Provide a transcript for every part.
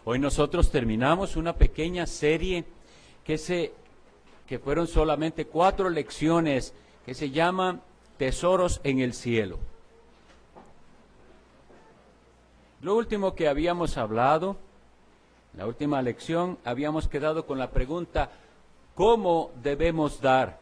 Hoy nosotros terminamos una pequeña serie que fueron solamente 4 lecciones, que se llama Tesoros en el Cielo. Lo último que habíamos hablado, la última lección, habíamos quedado con la pregunta, ¿cómo debemos dar?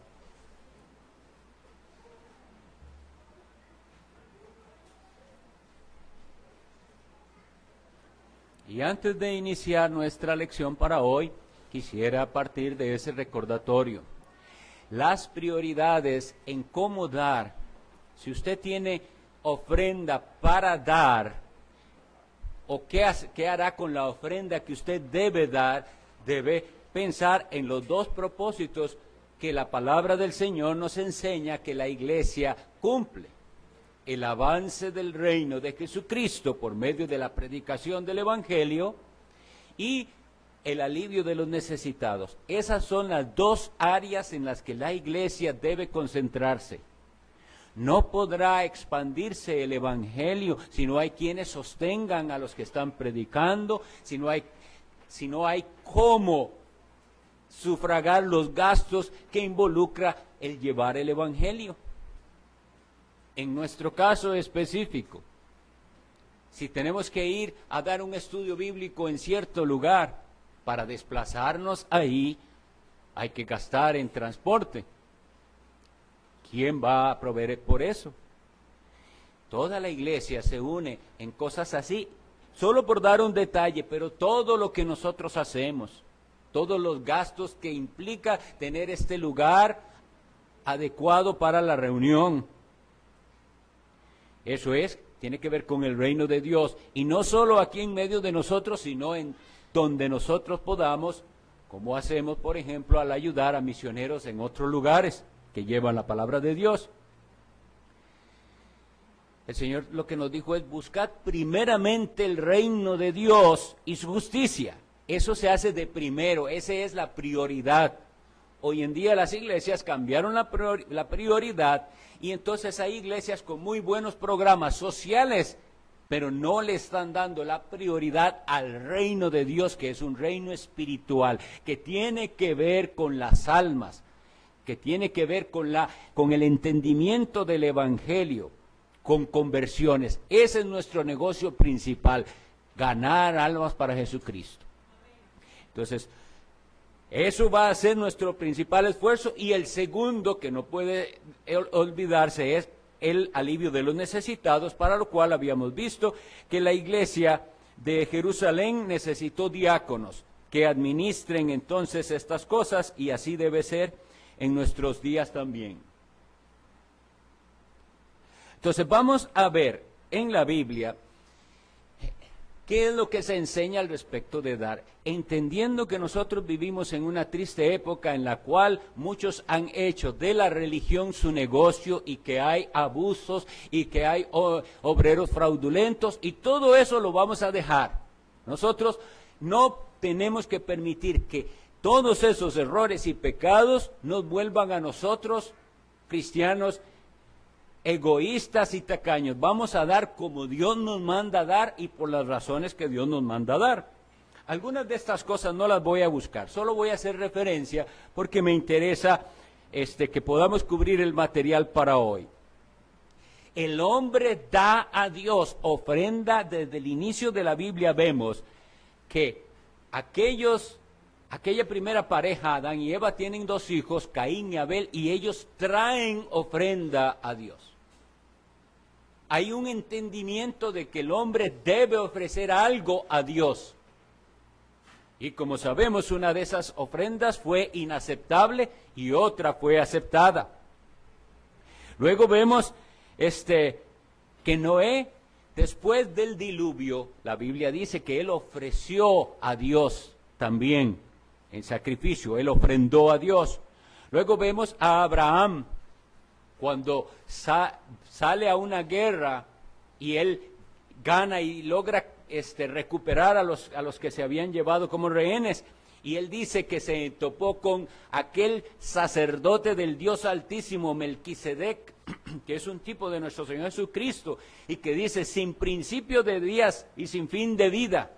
Y antes de iniciar nuestra lección para hoy, quisiera partir de ese recordatorio. Las prioridades en cómo dar. Si usted tiene ofrenda para dar, o qué hará con la ofrenda que usted debe dar, debe pensar en los 2 propósitos que la palabra del Señor nos enseña que la iglesia cumple. El avance del reino de Jesucristo por medio de la predicación del Evangelio y el alivio de los necesitados. Esas son las 2 áreas en las que la iglesia debe concentrarse. No podrá expandirse el Evangelio si no hay quienes sostengan a los que están predicando, si no hay cómo sufragar los gastos que involucra el llevar el Evangelio. En nuestro caso específico, si tenemos que ir a dar un estudio bíblico en cierto lugar, para desplazarnos ahí, hay que gastar en transporte. ¿Quién va a proveer por eso? Toda la iglesia se une en cosas así, solo por dar un detalle, pero todo lo que nosotros hacemos, todos los gastos que implica tener este lugar adecuado para la reunión, eso tiene que ver con el reino de Dios, y no solo aquí en medio de nosotros, sino en donde nosotros podamos, como hacemos, por ejemplo, al ayudar a misioneros en otros lugares que llevan la palabra de Dios. El Señor lo que nos dijo es: buscad primeramente el reino de Dios y su justicia. Eso se hace de primero, esa es la prioridad. Hoy en día las iglesias cambiaron la prioridad, y entonces hay iglesias con muy buenos programas sociales, pero no le están dando la prioridad al reino de Dios, que es un reino espiritual, que tiene que ver con las almas, que tiene que ver con el entendimiento del Evangelio, con conversiones. Ese es nuestro negocio principal, ganar almas para Jesucristo. Entonces, eso va a ser nuestro principal esfuerzo, y el segundo, que no puede olvidarse, es el alivio de los necesitados, para lo cual habíamos visto que la iglesia de Jerusalén necesitó diáconos que administren entonces estas cosas, y así debe ser en nuestros días también. Entonces vamos a ver en la Biblia qué es lo que se enseña al respecto de dar, entendiendo que nosotros vivimos en una triste época en la cual muchos han hecho de la religión su negocio, y que hay abusos y que hay obreros fraudulentos, y todo eso lo vamos a dejar. Nosotros no tenemos que permitir que todos esos errores y pecados nos vuelvan a nosotros, cristianos, egoístas y tacaños. Vamos a dar como Dios nos manda a dar y por las razones que Dios nos manda a dar. Algunas de estas cosas no las voy a buscar, solo voy a hacer referencia porque me interesa que podamos cubrir el material para hoy. El hombre da a Dios ofrenda. Desde el inicio de la Biblia vemos que aquella primera pareja, Adán y Eva, tienen 2 hijos, Caín y Abel, y ellos traen ofrenda a Dios. Hay un entendimiento de que el hombre debe ofrecer algo a Dios. Y como sabemos, una de esas ofrendas fue inaceptable y otra fue aceptada. Luego vemos que Noé, después del diluvio, la Biblia dice que él ofreció a Dios también en sacrificio, él ofrendó a Dios. Luego vemos a Abraham, cuando sale a una guerra y él gana y logra recuperar a los que se habían llevado como rehenes, y él dice que se topó con aquel sacerdote del Dios Altísimo, Melquisedec, que es un tipo de nuestro Señor Jesucristo, y que dice: sin principio de días y sin fin de vida.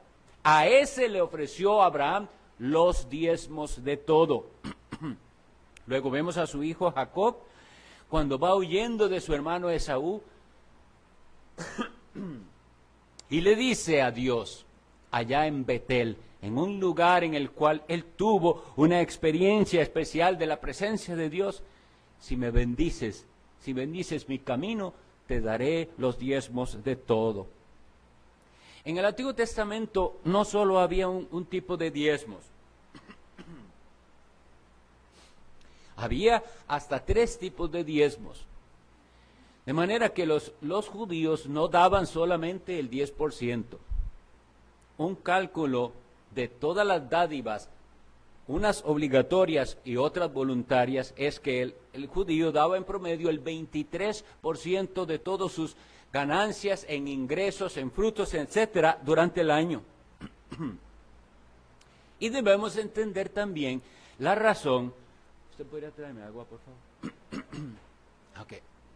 A ese le ofreció Abraham los diezmos de todo. Luego vemos a su hijo Jacob, cuando va huyendo de su hermano Esaú, y le dice a Dios, allá en Betel, en un lugar en el cual él tuvo una experiencia especial de la presencia de Dios, si bendices mi camino, te daré los diezmos de todo. En el Antiguo Testamento no solo había un tipo de diezmos, había hasta 3 tipos de diezmos. De manera que los judíos no daban solamente el 10%. Un cálculo de todas las dádivas, unas obligatorias y otras voluntarias, es que el judío daba en promedio el 23% de todas sus ganancias en ingresos, en frutos, etcétera, durante el año. Y debemos entender también la razón. ¿Usted podría traerme agua, por favor? Ok.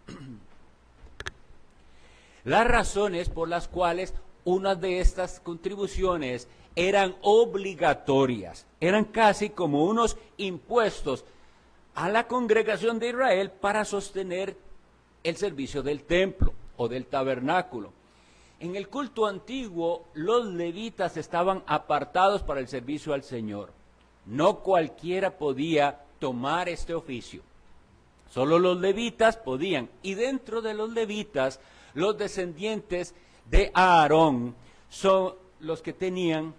Las razones por las cuales una de estas contribuciones eran obligatorias, eran casi como unos impuestos a la congregación de Israel para sostener el servicio del templo o del tabernáculo. En el culto antiguo, los levitas estaban apartados para el servicio al Señor. No cualquiera podía tomar este oficio. Solo los levitas podían. Y dentro de los levitas, los descendientes de Aarón son los que tenían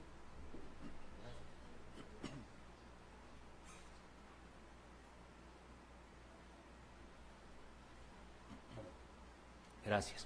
gracias.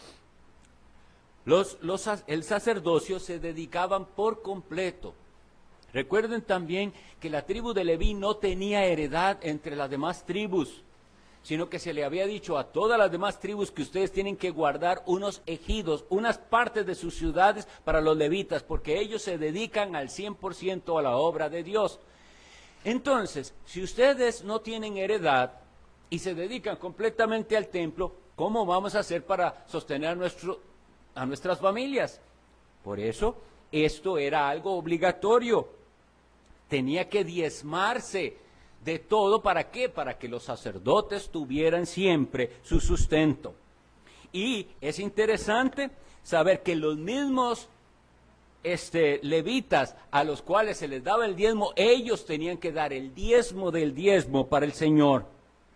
El sacerdocio se dedicaban por completo. Recuerden también que la tribu de Leví no tenía heredad entre las demás tribus, sino que se le había dicho a todas las demás tribus que ustedes tienen que guardar unos ejidos, unas partes de sus ciudades para los levitas, porque ellos se dedican al 100% a la obra de Dios. Entonces, si ustedes no tienen heredad y se dedican completamente al templo, ¿cómo vamos a hacer para sostener a nuestras familias? Por eso, esto era algo obligatorio. Tenía que diezmarse de todo. ¿Para qué? Para que los sacerdotes tuvieran siempre su sustento. Y es interesante saber que los mismos levitas a los cuales se les daba el diezmo, ellos tenían que dar el diezmo del diezmo para el Señor.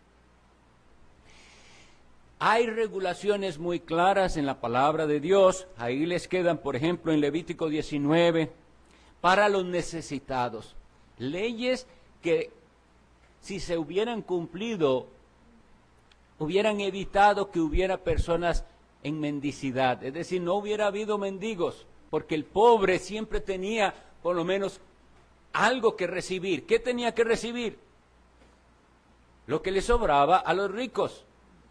Hay regulaciones muy claras en la palabra de Dios. Ahí les quedan, por ejemplo, en Levítico 19, para los necesitados. Leyes que, si se hubieran cumplido, hubieran evitado que hubiera personas en mendicidad. Es decir, no hubiera habido mendigos, porque el pobre siempre tenía por lo menos algo que recibir. ¿Qué tenía que recibir? Lo que le sobraba a los ricos.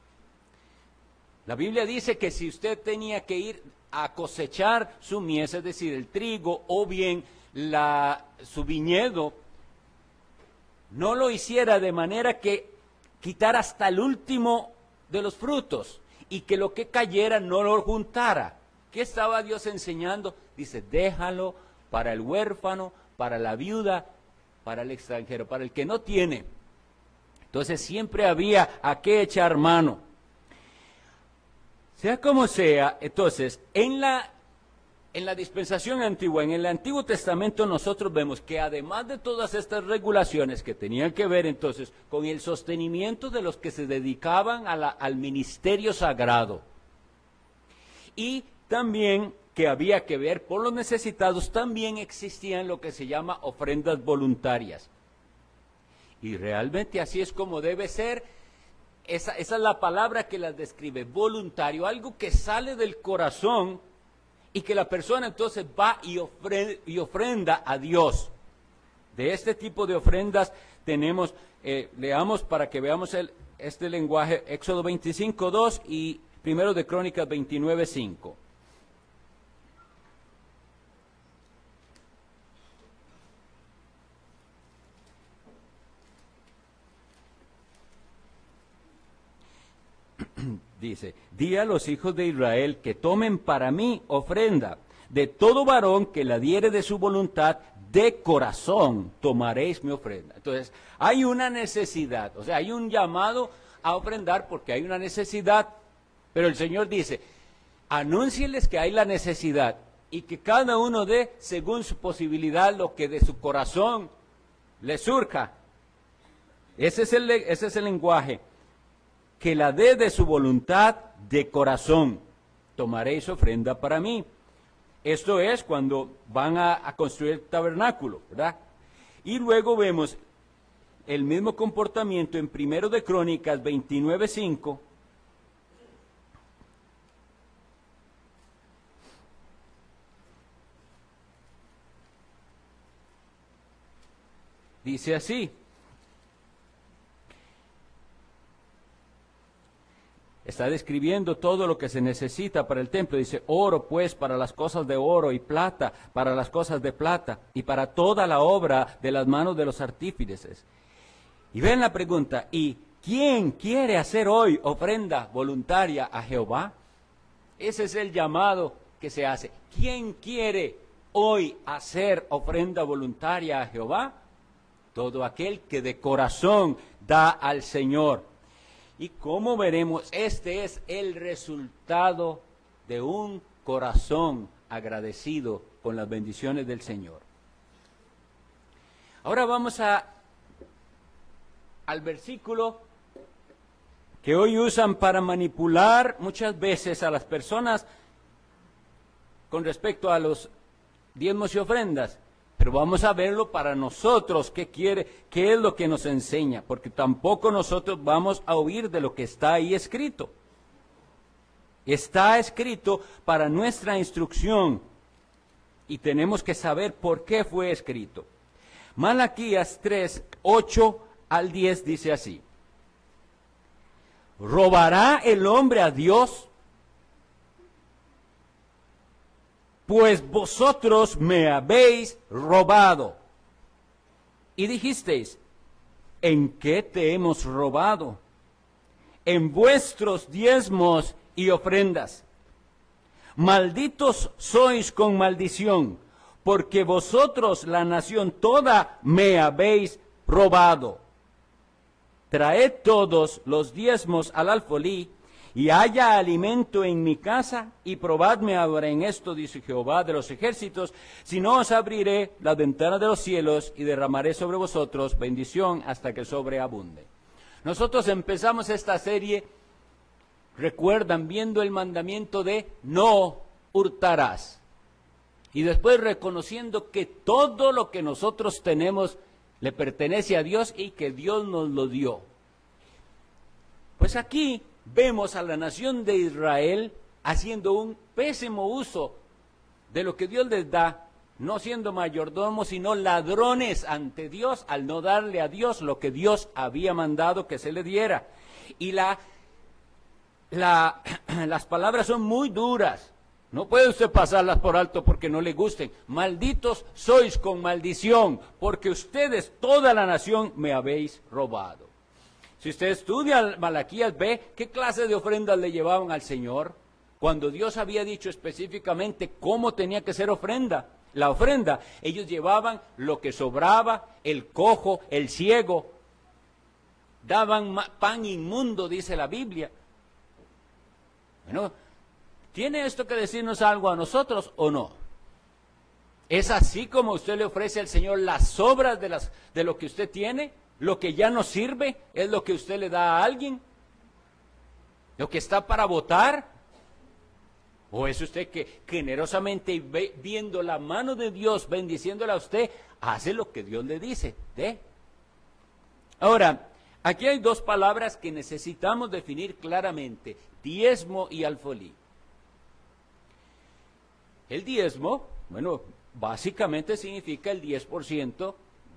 La Biblia dice que si usted tenía que ir a cosechar su mies, es decir, el trigo o bien su viñedo, no lo hiciera de manera que quitara hasta el último de los frutos y que lo que cayera no lo juntara. ¿Qué estaba Dios enseñando? Dice, déjalo para el huérfano, para la viuda, para el extranjero, para el que no tiene. Entonces siempre había a qué echar mano. Sea como sea, entonces, en la dispensación antigua, en el Antiguo Testamento, nosotros vemos que además de todas estas regulaciones que tenían que ver entonces con el sostenimiento de los que se dedicaban al ministerio sagrado, y también que había que ver por los necesitados, también existían lo que se llama ofrendas voluntarias. Y realmente así es como debe ser. Esa es la palabra que las describe, voluntario, algo que sale del corazón y que la persona entonces va y ofrenda a Dios. De este tipo de ofrendas tenemos, leamos para que veamos este lenguaje, Éxodo 25:2 y 1 de Crónicas 29:5. Dice, di a los hijos de Israel que tomen para mí ofrenda de todo varón que la diere de su voluntad, de corazón tomaréis mi ofrenda. Entonces, hay una necesidad, o sea, hay un llamado a ofrendar porque hay una necesidad, pero el Señor dice, anúncieles que hay la necesidad y que cada uno dé según su posibilidad lo que de su corazón le surja. Ese es el lenguaje. Que la dé de su voluntad de corazón. Tomaréis ofrenda para mí. Esto es cuando van a construir el tabernáculo, ¿verdad? Y luego vemos el mismo comportamiento en 1 de Crónicas 29:5. Dice así. Está describiendo todo lo que se necesita para el templo. Dice, oro pues para las cosas de oro y plata para las cosas de plata y para toda la obra de las manos de los artífices. Y ven la pregunta, ¿y quién quiere hacer hoy ofrenda voluntaria a Jehová? Ese es el llamado que se hace. ¿Quién quiere hoy hacer ofrenda voluntaria a Jehová? Todo aquel que de corazón da al Señor. Y como veremos, este es el resultado de un corazón agradecido con las bendiciones del Señor. Ahora vamos al versículo que hoy usan para manipular muchas veces a las personas con respecto a los diezmos y ofrendas. Pero vamos a verlo para nosotros, qué es lo que nos enseña, porque tampoco nosotros vamos a oír de lo que está ahí escrito. Está escrito para nuestra instrucción y tenemos que saber por qué fue escrito. Malaquías 3, 8 al 10 dice así: ¿robará el hombre a Dios? Pues vosotros me habéis robado. Y dijisteis, ¿en qué te hemos robado? En vuestros diezmos y ofrendas. Malditos sois con maldición, porque vosotros, la nación toda, me habéis robado. Traed todos los diezmos al alfolí, y haya alimento en mi casa, y probadme ahora en esto, dice Jehová de los ejércitos, si no os abriré las ventanas de los cielos, y derramaré sobre vosotros bendición hasta que sobreabunde. Nosotros empezamos esta serie, recuerdan, viendo el mandamiento de no hurtarás, y después reconociendo que todo lo que nosotros tenemos le pertenece a Dios y que Dios nos lo dio. Pues aquí vemos a la nación de Israel haciendo un pésimo uso de lo que Dios les da, no siendo mayordomos, sino ladrones ante Dios, al no darle a Dios lo que Dios había mandado que se le diera. Y las palabras son muy duras, no puede usted pasarlas por alto porque no le gusten. Malditos sois con maldición, porque ustedes, toda la nación, me habéis robado. Si usted estudia Malaquías, ve qué clase de ofrendas le llevaban al Señor, cuando Dios había dicho específicamente cómo tenía que ser la ofrenda. Ellos llevaban lo que sobraba, el cojo, el ciego, daban pan inmundo, dice la Biblia. Bueno, ¿tiene esto que decirnos algo a nosotros o no? ¿Es así como usted le ofrece al Señor las sobras de lo que usted tiene? ¿Lo que ya no sirve es lo que usted le da a alguien? ¿Lo que está para botar? ¿O es usted que generosamente, viendo la mano de Dios, bendiciéndola a usted, hace lo que Dios le dice? Ahora, aquí hay dos palabras que necesitamos definir claramente: diezmo y alfolí. El diezmo, bueno, básicamente significa el 10%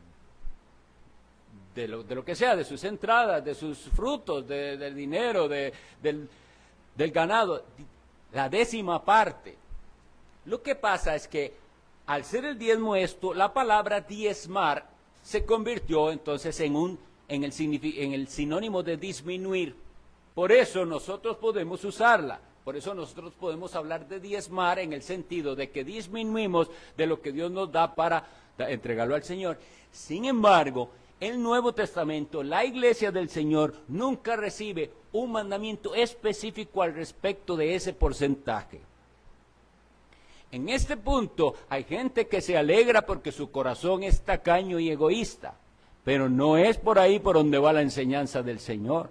de lo que sea, de sus entradas, de sus frutos, del dinero, del ganado, la 10ª parte. Lo que pasa es que al ser el diezmo esto, la palabra diezmar se convirtió entonces en el sinónimo de disminuir. Por eso nosotros podemos usarla. Por eso nosotros podemos hablar de diezmar en el sentido de que disminuimos de lo que Dios nos da para entregarlo al Señor. Sin embargo, el Nuevo Testamento, la iglesia del Señor, nunca recibe un mandamiento específico al respecto de ese porcentaje. En este punto hay gente que se alegra porque su corazón es tacaño y egoísta, pero no es por ahí por donde va la enseñanza del Señor.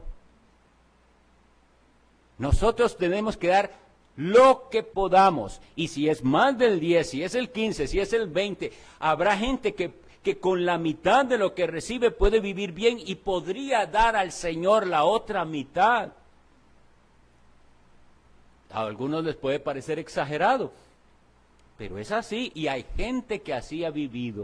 Nosotros tenemos que dar lo que podamos, y si es más del 10, si es el 15, si es el 20, habrá gente que con la mitad de lo que recibe puede vivir bien y podría dar al Señor la otra mitad. A algunos les puede parecer exagerado, pero es así, y hay gente que así ha vivido.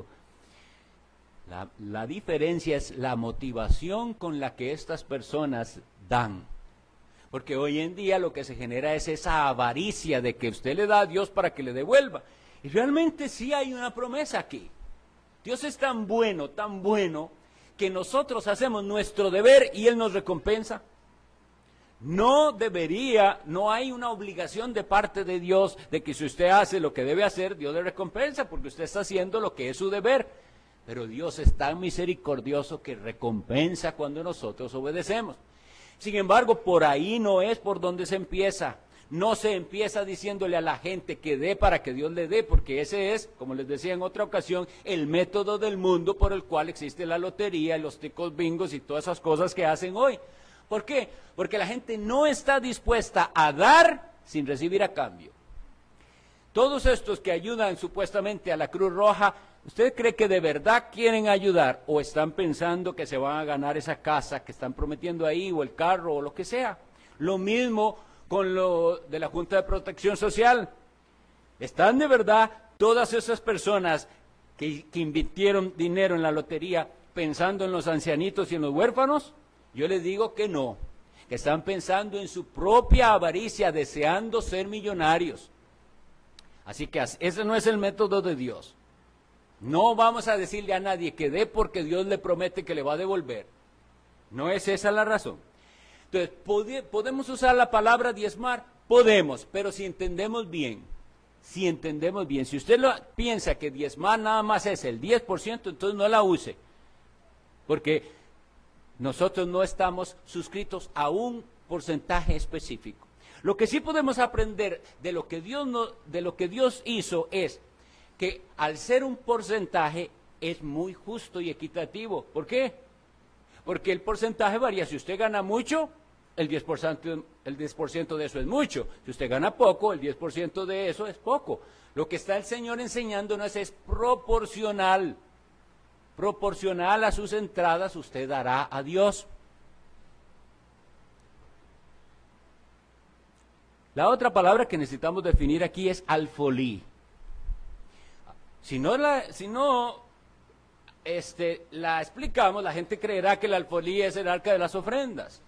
La diferencia es la motivación con la que estas personas dan. Porque hoy en día lo que se genera es esa avaricia de que usted le da a Dios para que le devuelva. Y realmente sí hay una promesa aquí. Dios es tan bueno, que nosotros hacemos nuestro deber y Él nos recompensa. No hay una obligación de parte de Dios de que si usted hace lo que debe hacer, Dios le recompensa porque usted está haciendo lo que es su deber. Pero Dios es tan misericordioso que recompensa cuando nosotros obedecemos. Sin embargo, por ahí no es por donde se empieza. No se empieza diciéndole a la gente que dé para que Dios le dé, porque ese es, como les decía en otra ocasión, el método del mundo por el cual existe la lotería, los ticos bingos y todas esas cosas que hacen hoy. ¿Por qué? Porque la gente no está dispuesta a dar sin recibir a cambio. Todos estos que ayudan supuestamente a la Cruz Roja, ¿usted cree que de verdad quieren ayudar o están pensando que se van a ganar esa casa que están prometiendo ahí o el carro o lo que sea? Lo mismo con lo de la Junta de Protección Social. ¿Están de verdad todas esas personas que invirtieron dinero en la lotería pensando en los ancianitos y en los huérfanos? Yo les digo que no, que están pensando en su propia avaricia, deseando ser millonarios. Así que ese no es el método de Dios. No vamos a decirle a nadie que dé porque Dios le promete que le va a devolver. No es esa la razón. Entonces, ¿podemos usar la palabra diezmar? Podemos, pero si entendemos bien, si usted piensa que diezmar nada más es el 10%, entonces no la use. Porque nosotros no estamos suscritos a un porcentaje específico. Lo que sí podemos aprender de lo que Dios hizo es que al ser un porcentaje es muy justo y equitativo. ¿Por qué? Porque el porcentaje varía. Si usted gana mucho, el 10% de eso es mucho. Si usted gana poco, el 10% de eso es poco. Lo que está el Señor enseñándonos es proporcional. Proporcional a sus entradas usted dará a Dios. La otra palabra que necesitamos definir aquí es alfolí. Si no la explicamos, la gente creerá que el alfolí es el arca de las ofrendas.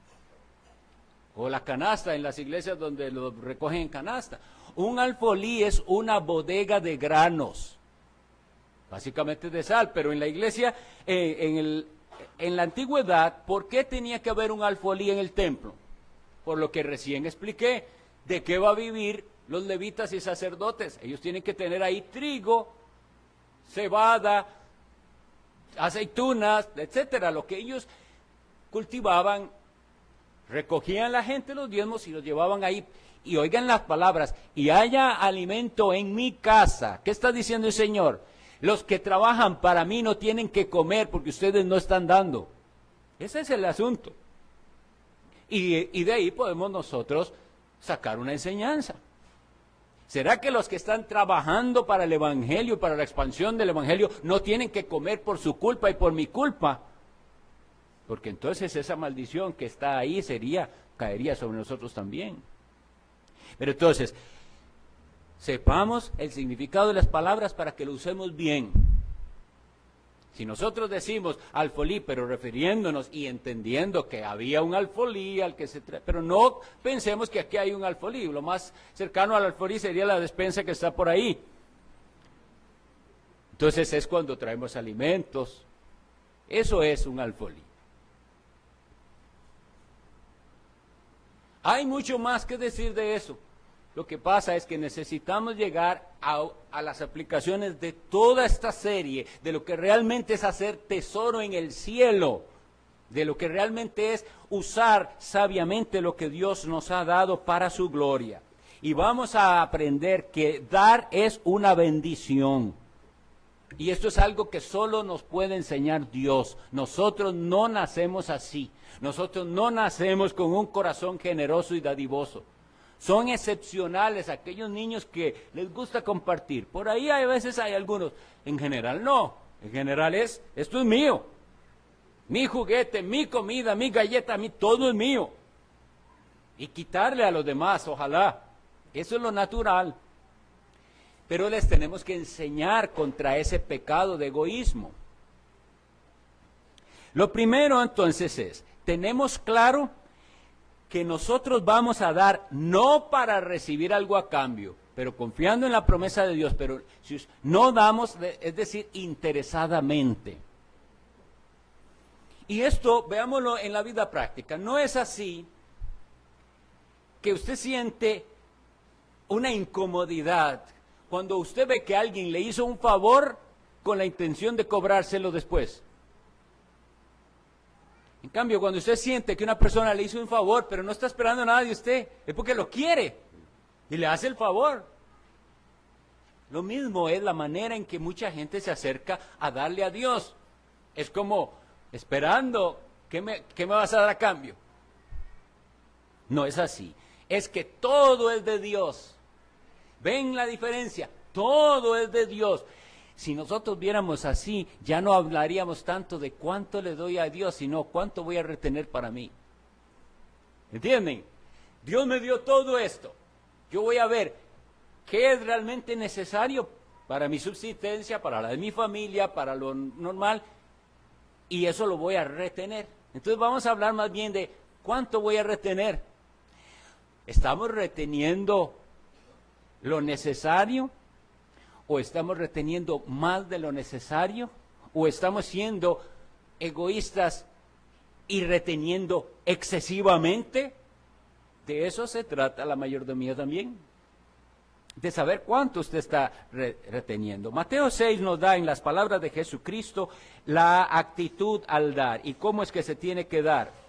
O la canasta en las iglesias donde lo recogen en canasta. Un alfolí es una bodega de granos, básicamente de sal, pero en la iglesia, en la antigüedad, ¿por qué tenía que haber un alfolí en el templo? Por lo que recién expliqué, ¿de qué va a vivir los levitas y sacerdotes? Ellos tienen que tener ahí trigo, cebada, aceitunas, etcétera, lo que ellos cultivaban. Recogían la gente los diezmos y los llevaban ahí. Y oigan las palabras, y haya alimento en mi casa. ¿Qué está diciendo el Señor? Los que trabajan para mí no tienen que comer porque ustedes no están dando. Ese es el asunto. Y de ahí podemos nosotros sacar una enseñanza. ¿Será que los que están trabajando para el Evangelio, para la expansión del Evangelio, no tienen que comer por su culpa y por mi culpa? Porque entonces esa maldición que está ahí caería sobre nosotros también. Pero entonces, sepamos el significado de las palabras para que lo usemos bien. Si nosotros decimos alfolí, pero refiriéndonos y entendiendo que había un alfolí al que pero no pensemos que aquí hay un alfolí. Lo más cercano al alfolí sería la despensa que está por ahí. Entonces es cuando traemos alimentos. Eso es un alfolí. Hay mucho más que decir de eso. Lo que pasa es que necesitamos llegar a las aplicaciones de toda esta serie, de lo que realmente es hacer tesoro en el cielo, de lo que realmente es usar sabiamente lo que Dios nos ha dado para su gloria. Y vamos a aprender que dar es una bendición. Y esto es algo que solo nos puede enseñar Dios. Nosotros no nacemos así. Nosotros no nacemos con un corazón generoso y dadivoso. Son excepcionales aquellos niños que les gusta compartir. Por ahí a veces hay algunos. En general no. En general esto es mío. Mi juguete, mi comida, mi galleta, todo es mío. Y quitarle a los demás, ojalá. Eso es lo natural. Pero les tenemos que enseñar contra ese pecado de egoísmo. Lo primero entonces es, tenemos claro que nosotros vamos a dar no para recibir algo a cambio, pero confiando en la promesa de Dios, pero si no damos, es decir, interesadamente. Y esto, veámoslo en la vida práctica, no es así que usted siente una incomodidad cuando usted ve que alguien le hizo un favor con la intención de cobrárselo después. En cambio, cuando usted siente que una persona le hizo un favor, pero no está esperando nada de usted, es porque lo quiere y le hace el favor. Lo mismo es la manera en que mucha gente se acerca a darle a Dios. Es como esperando, ¿qué me vas a dar a cambio? No es así. Es que todo es de Dios. ¿Ven la diferencia? Todo es de Dios. Si nosotros viéramos así, ya no hablaríamos tanto de cuánto le doy a Dios, sino cuánto voy a retener para mí. ¿Entienden? Dios me dio todo esto. Yo voy a ver qué es realmente necesario para mi subsistencia, para la de mi familia, para lo normal, y eso lo voy a retener. Entonces vamos a hablar más bien de cuánto voy a retener. ¿Estamos reteniendo lo necesario? ¿O estamos reteniendo más de lo necesario? ¿O estamos siendo egoístas y reteniendo excesivamente? De eso se trata la mayordomía también, de saber cuánto usted está reteniendo. Mateo 6 nos da en las palabras de Jesucristo la actitud al dar y cómo es que se tiene que dar.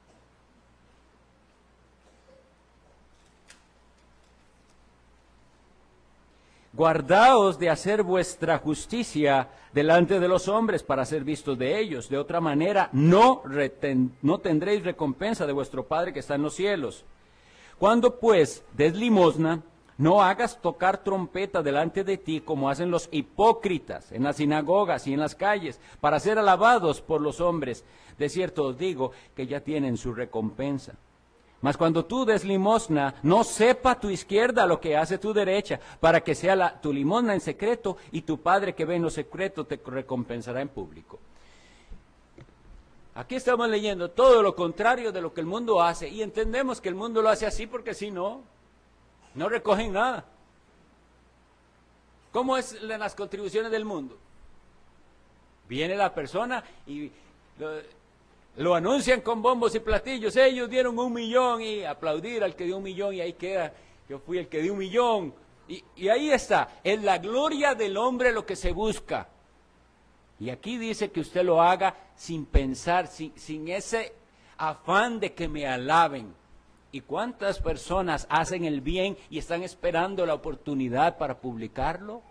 Guardaos de hacer vuestra justicia delante de los hombres para ser vistos de ellos. De otra manera, no tendréis recompensa de vuestro Padre que está en los cielos. Cuando pues des limosna, no hagas tocar trompeta delante de ti como hacen los hipócritas en las sinagogas y en las calles, para ser alabados por los hombres. De cierto os digo que ya tienen su recompensa. Mas cuando tú des limosna, no sepa tu izquierda lo que hace tu derecha, para que sea tu limosna en secreto, y tu Padre que ve en lo secreto te recompensará en público. Aquí estamos leyendo todo lo contrario de lo que el mundo hace, y entendemos que el mundo lo hace así porque si no recogen nada. ¿Cómo es en las contribuciones del mundo? Viene la persona y lo anuncian con bombos y platillos. Ellos dieron 1 millón y aplaudir al que dio 1 millón y ahí queda. Yo fui el que dio 1 millón. Y ahí está. Es la gloria del hombre lo que se busca. Y aquí dice que usted lo haga sin pensar, sin ese afán de que me alaben. ¿Y cuántas personas hacen el bien y están esperando la oportunidad para publicarlo?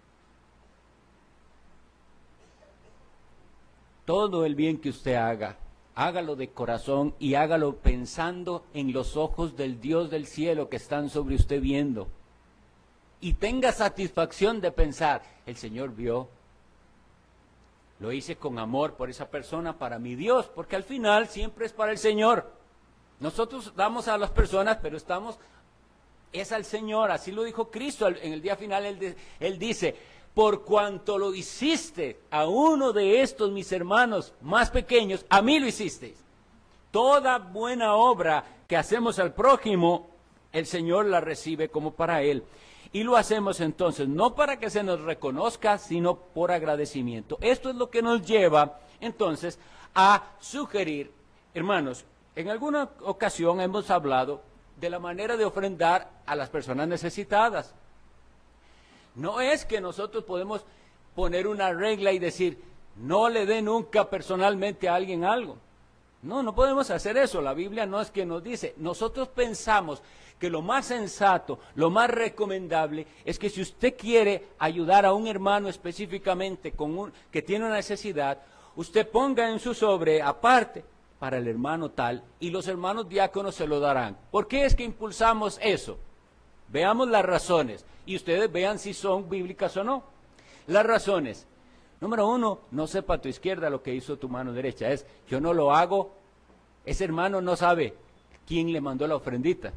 Todo el bien que usted haga, hágalo de corazón y hágalo pensando en los ojos del Dios del cielo que están sobre usted viendo. Y tenga satisfacción de pensar, el Señor vio, lo hice con amor por esa persona, para mi Dios, porque al final siempre es para el Señor. Nosotros damos a las personas, pero es al Señor, así lo dijo Cristo en el día final, Él dice, por cuanto lo hiciste a uno de estos mis hermanos más pequeños, a mí lo hicisteis. Toda buena obra que hacemos al prójimo, el Señor la recibe como para Él. Y lo hacemos entonces, no para que se nos reconozca, sino por agradecimiento. Esto es lo que nos lleva entonces a sugerir, hermanos, en alguna ocasión hemos hablado de la manera de ofrendar a las personas necesitadas. No es que nosotros podemos poner una regla y decir, no le dé nunca personalmente a alguien algo. No, no podemos hacer eso. La Biblia no es que nos dice. Nosotros pensamos que lo más sensato, lo más recomendable es que si usted quiere ayudar a un hermano específicamente que tiene una necesidad, usted ponga en su sobre aparte para el hermano tal y los hermanos diáconos se lo darán. ¿Por qué es que impulsamos eso? Veamos las razones y ustedes vean si son bíblicas o no. Las razones. Número 1, no sepa a tu izquierda lo que hizo tu mano derecha. Yo no lo hago, ese hermano no sabe quién le mandó la ofrendita.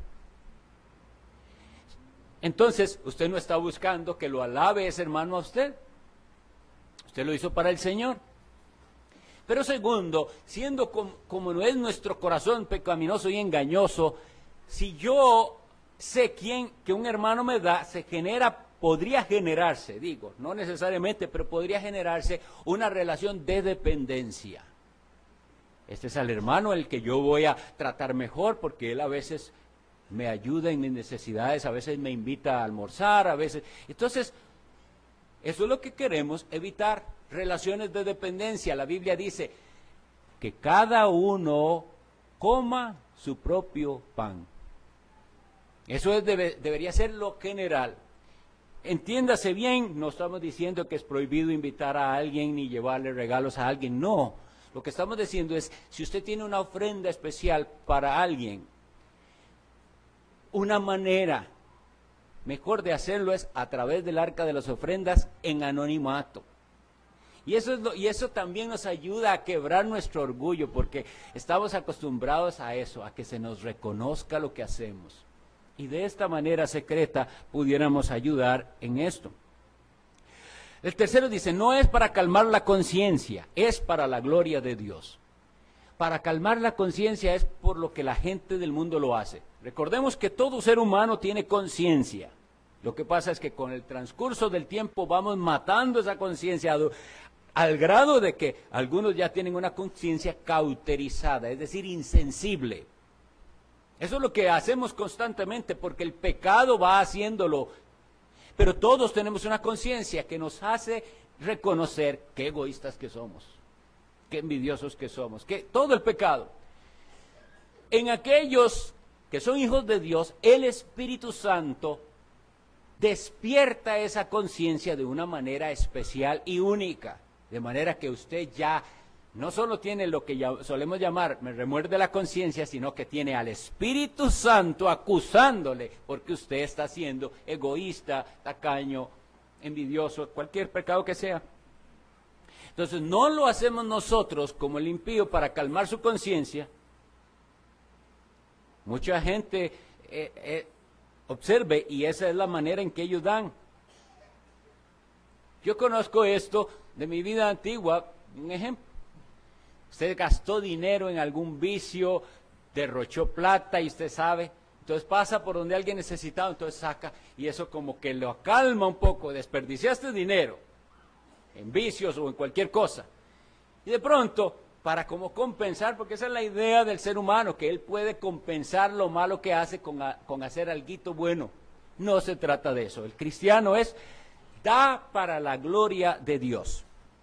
Entonces, usted no está buscando que lo alabe ese hermano a usted. Usted lo hizo para el Señor. Pero segundo, siendo como no es nuestro corazón pecaminoso y engañoso, si yo sé que un hermano me da, podría generarse, digo, no necesariamente, pero podría generarse una relación de dependencia. Este es el hermano el que yo voy a tratar mejor porque él a veces me ayuda en mis necesidades, a veces me invita a almorzar, a veces. Entonces, eso es lo que queremos evitar, relaciones de dependencia. La Biblia dice que cada uno coma su propio pan. Eso debería ser lo general. Entiéndase bien, no estamos diciendo que es prohibido invitar a alguien ni llevarle regalos a alguien, no. Lo que estamos diciendo es, si usted tiene una ofrenda especial para alguien, una manera mejor de hacerlo es a través del arca de las ofrendas en anonimato. Y eso también nos ayuda a quebrar nuestro orgullo, porque estamos acostumbrados a eso, a que se nos reconozca lo que hacemos. Y de esta manera secreta pudiéramos ayudar en esto. El tercero dice, no es para calmar la conciencia, es para la gloria de Dios. Para calmar la conciencia es por lo que la gente del mundo lo hace. Recordemos que todo ser humano tiene conciencia. Lo que pasa es que con el transcurso del tiempo vamos matando esa conciencia al grado de que algunos ya tienen una conciencia cauterizada, es decir, insensible. Eso es lo que hacemos constantemente porque el pecado va haciéndolo. Pero todos tenemos una conciencia que nos hace reconocer qué egoístas que somos, qué envidiosos que somos, que todo el pecado. En aquellos que son hijos de Dios, el Espíritu Santo despierta esa conciencia de una manera especial y única. De manera que usted ya no solo tiene lo que solemos llamar, me remuerde la conciencia, sino que tiene al Espíritu Santo acusándole porque usted está siendo egoísta, tacaño, envidioso, cualquier pecado que sea. Entonces no lo hacemos nosotros como el impío para calmar su conciencia. Mucha gente observe y esa es la manera en que ellos dan. Yo conozco esto de mi vida antigua, un ejemplo. Usted gastó dinero en algún vicio, derrochó plata y usted sabe, entonces pasa por donde alguien necesitado, entonces saca y eso como que lo calma un poco, desperdiciaste dinero en vicios o en cualquier cosa. Y de pronto, para como compensar, porque esa es la idea del ser humano, que él puede compensar lo malo que hace con hacer alguito bueno. No se trata de eso, el cristiano da para la gloria de Dios.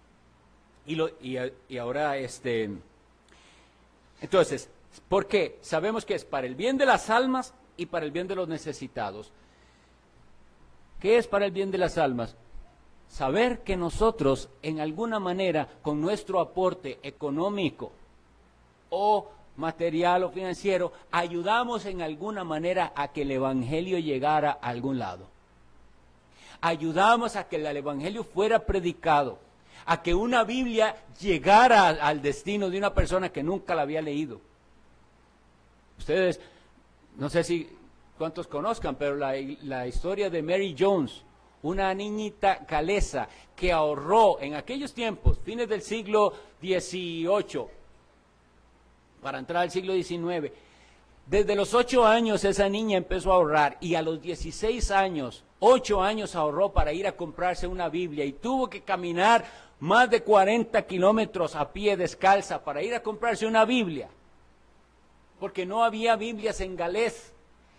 Y ahora, entonces, ¿por qué? Sabemos que es para el bien de las almas y para el bien de los necesitados. ¿Qué es para el bien de las almas? Saber que nosotros, en alguna manera, con nuestro aporte económico o material o financiero, ayudamos en alguna manera a que el Evangelio llegara a algún lado. Ayudamos a que el Evangelio fuera predicado, a que una Biblia llegara al destino de una persona que nunca la había leído. Ustedes, no sé si cuántos conozcan, pero la historia de Mary Jones, una niñita galesa que ahorró en aquellos tiempos, fines del siglo XVIII, para entrar al siglo XIX, desde los 8 años esa niña empezó a ahorrar y a los 16 años, 8 años ahorró para ir a comprarse una Biblia y tuvo que caminar más de 40 kilómetros a pie descalza para ir a comprarse una Biblia, porque no había Biblias en galés.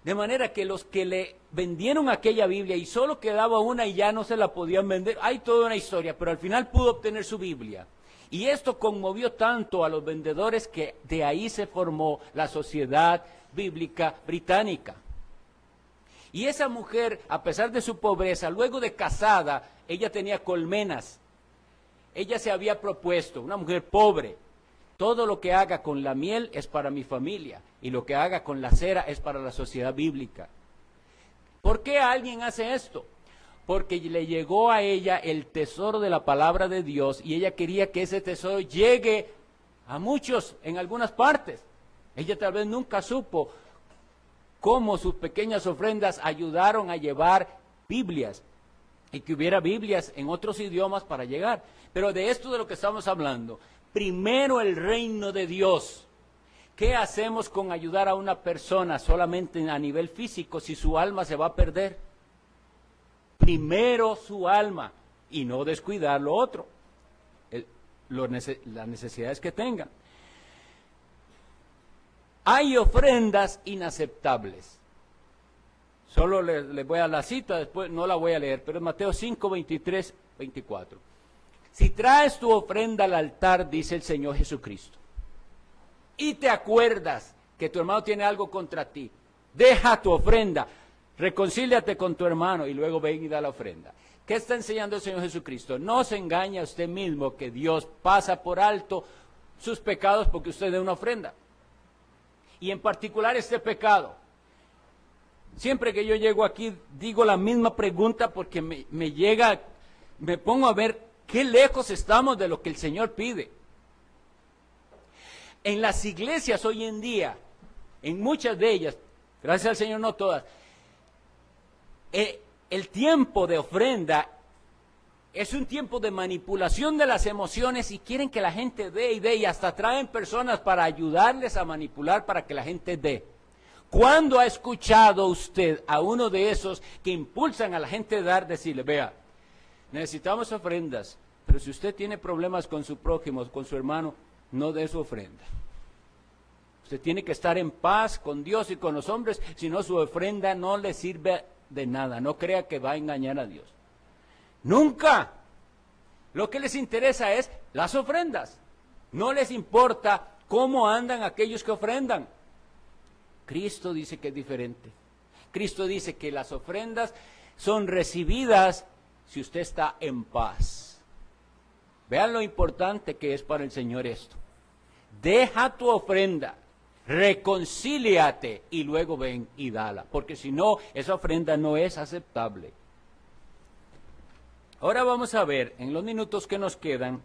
De manera que los que le vendieron aquella Biblia y solo quedaba una y ya no se la podían vender, hay toda una historia, pero al final pudo obtener su Biblia. Y esto conmovió tanto a los vendedores que de ahí se formó la Sociedad Bíblica Británica. Y esa mujer, a pesar de su pobreza, luego de casada, ella tenía colmenas. Ella se había propuesto, una mujer pobre, todo lo que haga con la miel es para mi familia y lo que haga con la cera es para la sociedad bíblica. ¿Por qué alguien hace esto? Porque le llegó a ella el tesoro de la palabra de Dios y ella quería que ese tesoro llegue a muchos en algunas partes. Ella tal vez nunca supo cómo sus pequeñas ofrendas ayudaron a llevar Biblias y que hubiera Biblias en otros idiomas para llegar. Pero de esto de lo que estamos hablando, primero el reino de Dios. ¿Qué hacemos con ayudar a una persona solamente a nivel físico si su alma se va a perder? Primero su alma y no descuidar lo otro, las necesidades que tengan. Hay ofrendas inaceptables. Solo les voy a la cita, después no la voy a leer, pero es Mateo 5, 23, 24. Si traes tu ofrenda al altar, dice el Señor Jesucristo, y te acuerdas que tu hermano tiene algo contra ti, deja tu ofrenda, reconcíliate con tu hermano y luego ven y da la ofrenda. ¿Qué está enseñando el Señor Jesucristo? No se engañe a usted mismo que Dios pasa por alto sus pecados porque usted dé una ofrenda. Y en particular este pecado. Siempre que yo llego aquí digo la misma pregunta porque me pongo a ver qué lejos estamos de lo que el Señor pide. En las iglesias hoy en día, en muchas de ellas, gracias al Señor no todas, el tiempo de ofrenda es un tiempo de manipulación de las emociones y quieren que la gente dé y hasta traen personas para ayudarles a manipular para que la gente dé. ¿Cuándo ha escuchado usted a uno de esos que impulsan a la gente a dar, decirle, vea, necesitamos ofrendas, pero si usted tiene problemas con su prójimo, con su hermano, no dé su ofrenda? Usted tiene que estar en paz con Dios y con los hombres, si no su ofrenda no le sirve de nada. No crea que va a engañar a Dios. Nunca. Lo que les interesa es las ofrendas. No les importa cómo andan aquellos que ofrendan. Cristo dice que es diferente. Cristo dice que las ofrendas son recibidas si usted está en paz. Vean lo importante que es para el Señor esto. Deja tu ofrenda, reconcíliate y luego ven y dala, porque si no, esa ofrenda no es aceptable. Ahora vamos a ver, en los minutos que nos quedan,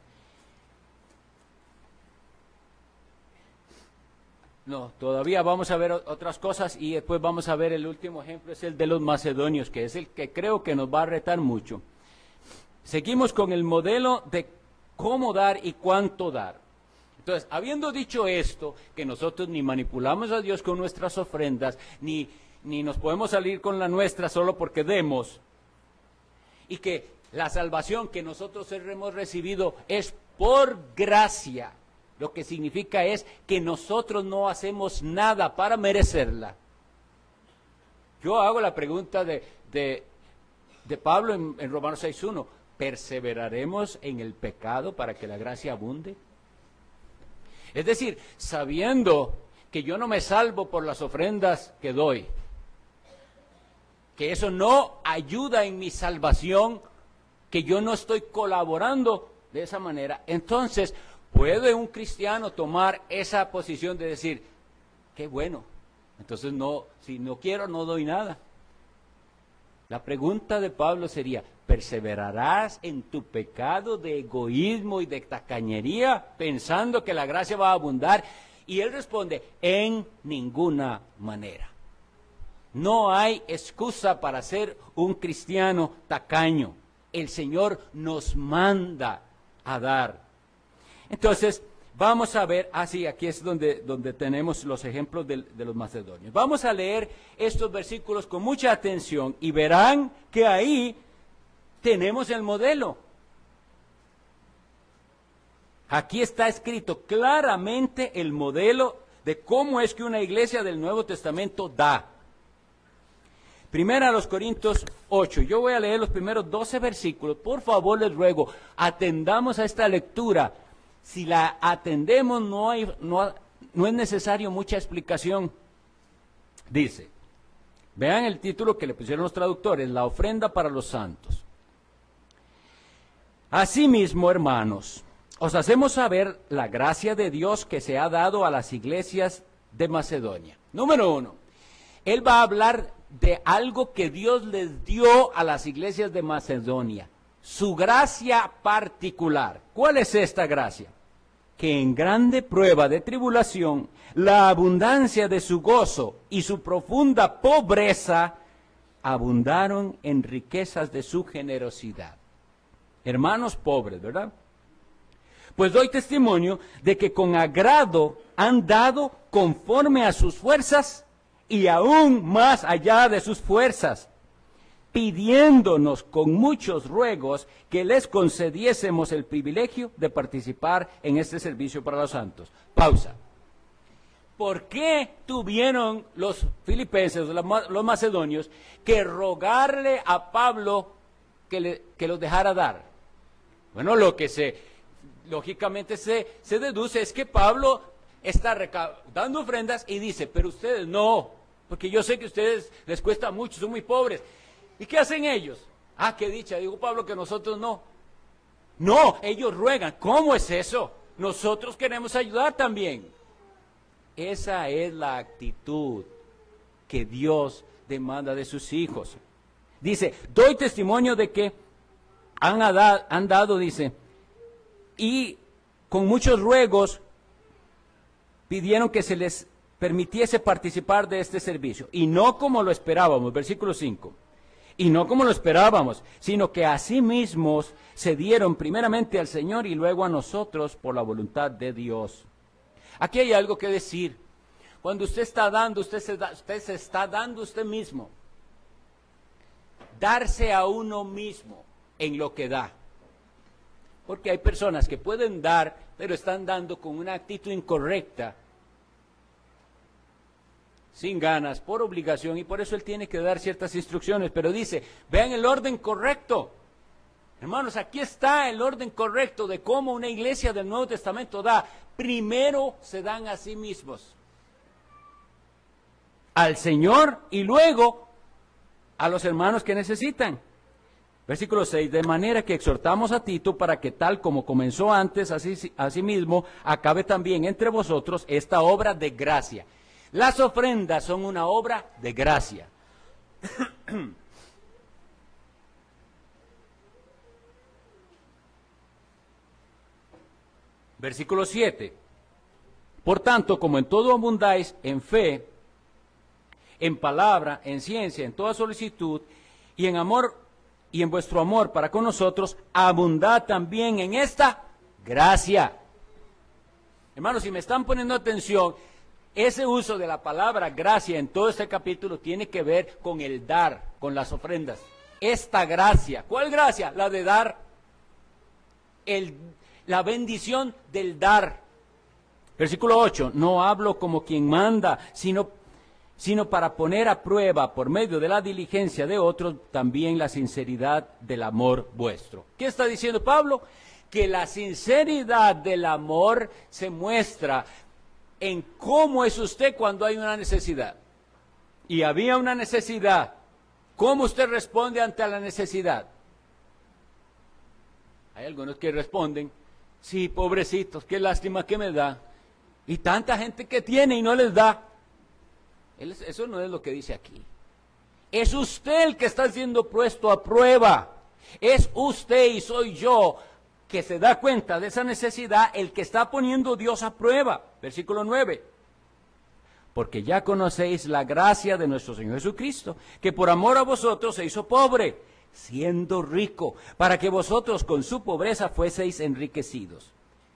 no, todavía vamos a ver otras cosas y después vamos a ver el último ejemplo, es el de los macedonios, que es el que creo que nos va a retar mucho. Seguimos con el modelo de cómo dar y cuánto dar. Entonces, habiendo dicho esto, que nosotros ni manipulamos a Dios con nuestras ofrendas, ni nos podemos salir con la nuestra solo porque demos, y que la salvación que nosotros hemos recibido es por gracia, lo que significa es que nosotros no hacemos nada para merecerla. Yo hago la pregunta de Pablo en Romanos 6:1, ¿perseveraremos en el pecado para que la gracia abunde? Es decir, sabiendo que yo no me salvo por las ofrendas que doy, que eso no ayuda en mi salvación, que yo no estoy colaborando de esa manera, entonces ¿puede un cristiano tomar esa posición de decir, qué bueno, entonces no, si no quiero no doy nada? La pregunta de Pablo sería, ¿perseverarás en tu pecado de egoísmo y de tacañería pensando que la gracia va a abundar? Y él responde, en ninguna manera. No hay excusa para ser un cristiano tacaño. El Señor nos manda a dar. Entonces, vamos a ver, aquí es donde tenemos los ejemplos de los macedonios. Vamos a leer estos versículos con mucha atención y verán que ahí tenemos el modelo. Aquí está escrito claramente el modelo de cómo es que una iglesia del Nuevo Testamento da. Primera a los Corintios 8. Yo voy a leer los primeros 12 versículos. Por favor, les ruego, atendamos a esta lectura. Si la atendemos, no es necesario mucha explicación. Dice, vean el título que le pusieron los traductores, la ofrenda para los santos. Asimismo, hermanos, os hacemos saber la gracia de Dios que se ha dado a las iglesias de Macedonia. Número 1, él va a hablar de algo que Dios les dio a las iglesias de Macedonia, su gracia particular. ¿Cuál es esta gracia? Que en grande prueba de tribulación, la abundancia de su gozo y su profunda pobreza abundaron en riquezas de su generosidad. Hermanos pobres, ¿verdad? Pues doy testimonio de que con agrado han dado conforme a sus fuerzas y aún más allá de sus fuerzas, pidiéndonos con muchos ruegos que les concediésemos el privilegio de participar en este servicio para los santos. Pausa. ¿Por qué tuvieron los filipenses, los macedonios, que rogarle a Pablo que los dejara dar? Bueno, lo que lógicamente se deduce es que Pablo está dando ofrendas y dice, pero ustedes no, porque yo sé que a ustedes les cuesta mucho, son muy pobres. ¿Y qué hacen ellos? Ah, qué dicha, digo Pablo, que nosotros no. No, ellos ruegan. ¿Cómo es eso? Nosotros queremos ayudar también. Esa es la actitud que Dios demanda de sus hijos. Dice, doy testimonio de que han dado, dice, y con muchos ruegos pidieron que se les permitiese participar de este servicio. Y no como lo esperábamos, versículo 5. Y no como lo esperábamos, sino que a sí mismos se dieron primeramente al Señor y luego a nosotros por la voluntad de Dios. Aquí hay algo que decir. Cuando usted está dando, usted se está dando usted mismo. Darse a uno mismo en lo que da. Porque hay personas que pueden dar, pero están dando con una actitud incorrecta, sin ganas, por obligación, y por eso él tiene que dar ciertas instrucciones, pero dice, vean el orden correcto. Hermanos, aquí está el orden correcto de cómo una iglesia del Nuevo Testamento da. Primero se dan a sí mismos, al Señor y luego a los hermanos que necesitan. Versículo 6, de manera que exhortamos a Tito para que tal como comenzó antes, así mismo, acabe también entre vosotros esta obra de gracia. Las ofrendas son una obra de gracia. Versículo 7. Por tanto, como en todo abundáis en fe, en palabra, en ciencia, en toda solicitud, y en amor, y en vuestro amor para con nosotros, abundad también en esta gracia. Hermanos, si me están poniendo atención, ese uso de la palabra gracia en todo este capítulo tiene que ver con el dar, con las ofrendas. Esta gracia, ¿cuál gracia? La de dar, la bendición del dar. Versículo 8, no hablo como quien manda, sino para poner a prueba por medio de la diligencia de otros también la sinceridad del amor vuestro. ¿Qué está diciendo Pablo? Que la sinceridad del amor se muestra en cómo es usted cuando hay una necesidad. Y había una necesidad. ¿Cómo usted responde ante la necesidad? Hay algunos que responden, sí, pobrecitos, qué lástima que me da. Y tanta gente que tiene y no les da. Eso no es lo que dice aquí. Es usted el que está siendo puesto a prueba. Es usted y soy yo que se da cuenta de esa necesidad, el que está poniendo Dios a prueba. Versículo 9. Porque ya conocéis la gracia de nuestro Señor Jesucristo, que por amor a vosotros se hizo pobre, siendo rico, para que vosotros con su pobreza fueseis enriquecidos.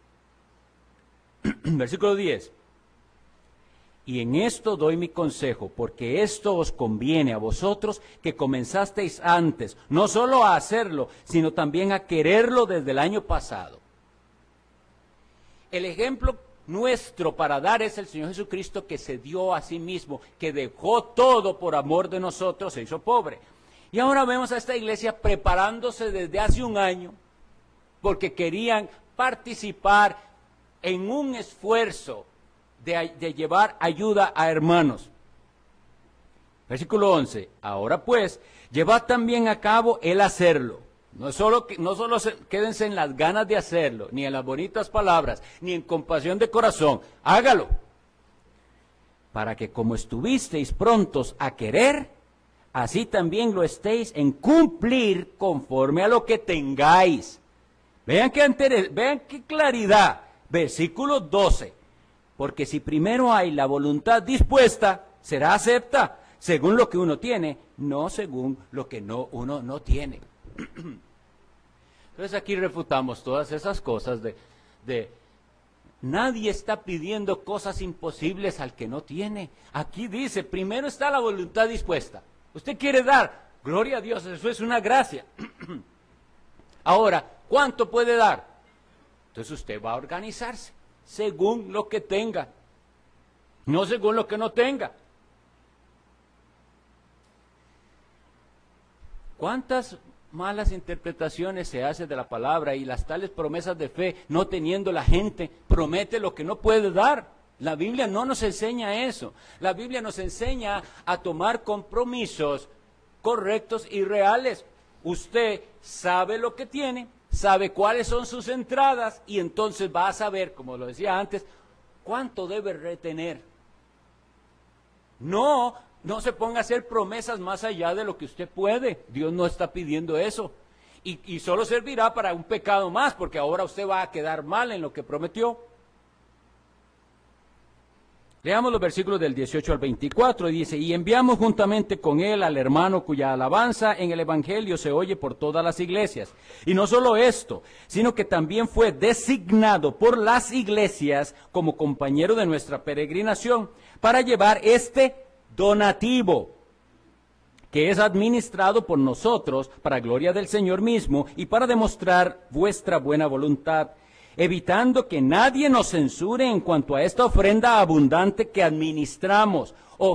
Versículo 10. Y en esto doy mi consejo, porque esto os conviene a vosotros que comenzasteis antes, no solo a hacerlo, sino también a quererlo desde el año pasado. El ejemplo nuestro para dar es el Señor Jesucristo, que se dio a sí mismo, que dejó todo por amor de nosotros, se hizo pobre. Y ahora vemos a esta iglesia preparándose desde hace un año, porque querían participar en un esfuerzo de llevar ayuda a hermanos. Versículo 11, ahora pues, llevad también a cabo el hacerlo. No solo quédense en las ganas de hacerlo, ni en las bonitas palabras, ni en compasión de corazón, hágalo. Para que como estuvisteis prontos a querer, así también lo estéis en cumplir conforme a lo que tengáis. Vean qué claridad. Versículo 12, porque si primero hay la voluntad dispuesta, será acepta, según lo que uno tiene, no según lo que uno no tiene. Entonces aquí refutamos todas esas cosas de nadie está pidiendo cosas imposibles al que no tiene. Aquí dice, primero está la voluntad dispuesta. Usted quiere dar, gloria a Dios, eso es una gracia. Ahora, ¿cuánto puede dar? Entonces usted va a organizarse según lo que tenga, no según lo que no tenga. ¿Cuántas malas interpretaciones se hacen de la palabra y las tales promesas de fe, no teniendo la gente, promete lo que no puede dar? La Biblia no nos enseña eso. La Biblia nos enseña a tomar compromisos correctos y reales. Usted sabe lo que tiene, sabe cuáles son sus entradas y entonces va a saber, como lo decía antes, cuánto debe retener. No se ponga a hacer promesas más allá de lo que usted puede. Dios no está pidiendo eso. Y solo servirá para un pecado más, porque ahora usted va a quedar mal en lo que prometió. Leamos los versículos del 18 al 24, dice, y enviamos juntamente con él al hermano cuya alabanza en el Evangelio se oye por todas las iglesias. Y no solo esto, sino que también fue designado por las iglesias como compañero de nuestra peregrinación para llevar este donativo, que es administrado por nosotros para gloria del Señor mismo y para demostrar vuestra buena voluntad, evitando que nadie nos censure en cuanto a esta ofrenda abundante que administramos,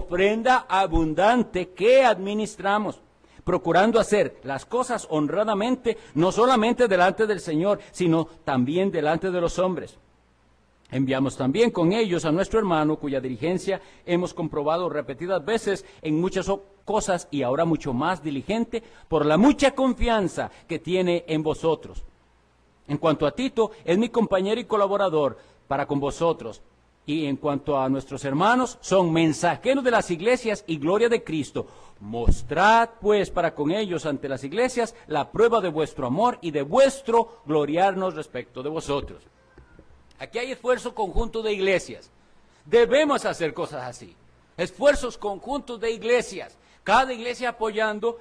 procurando hacer las cosas honradamente, no solamente delante del Señor, sino también delante de los hombres. Enviamos también con ellos a nuestro hermano, cuya diligencia hemos comprobado repetidas veces en muchas cosas y ahora mucho más diligente, por la mucha confianza que tiene en vosotros. En cuanto a Tito, es mi compañero y colaborador para con vosotros. Y en cuanto a nuestros hermanos, son mensajeros de las iglesias y gloria de Cristo. Mostrad, pues, para con ellos ante las iglesias la prueba de vuestro amor y de vuestro gloriarnos respecto de vosotros. Aquí hay esfuerzo conjunto de iglesias. Debemos hacer cosas así. Esfuerzos conjuntos de iglesias. Cada iglesia apoyando